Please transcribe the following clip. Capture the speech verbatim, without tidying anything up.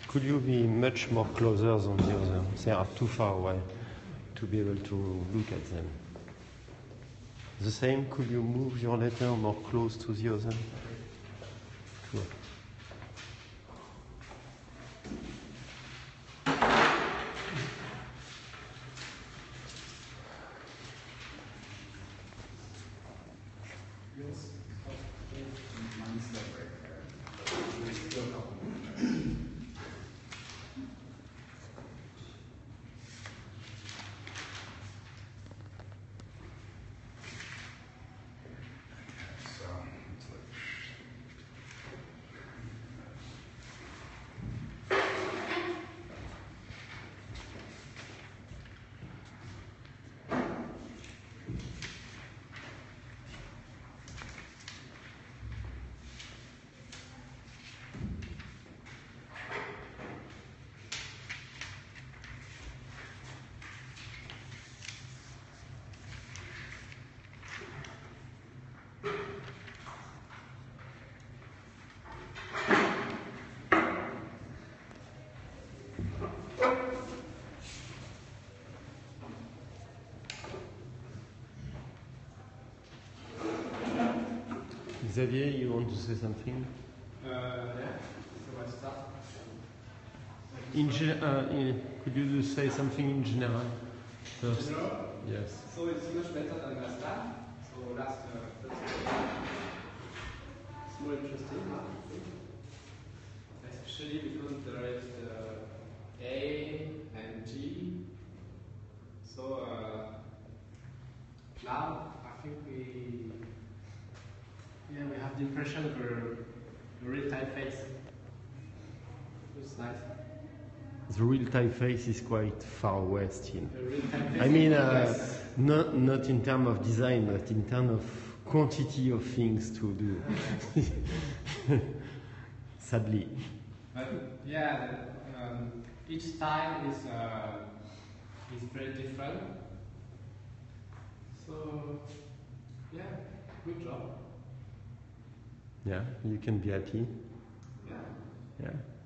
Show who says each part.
Speaker 1: Could you be much more closer than the other? They are too far away to be able to look at them. The same, could you move your letter more close to the other? Sure. Xavier, you want to say something?
Speaker 2: Uh, yeah, so I start.
Speaker 1: In, uh, in, could you say something in general first?
Speaker 2: General?
Speaker 1: Yes.
Speaker 2: So it's much better than last time. So last uh, it's more interesting, I think. Especially because there is the A and G. So uh, now I think we yeah we have the impression of a, a real typeface. It's nice.
Speaker 1: The real typeface is quite far away still.
Speaker 2: The real typeface.
Speaker 1: I mean, uh,
Speaker 2: Yes.
Speaker 1: not not in terms of design, but in terms of quantity of things to do. Sadly.
Speaker 2: But yeah, um, each style is uh, is very different. So yeah, good job.
Speaker 1: Yeah, you can be happy.
Speaker 2: Yeah.
Speaker 1: Yeah.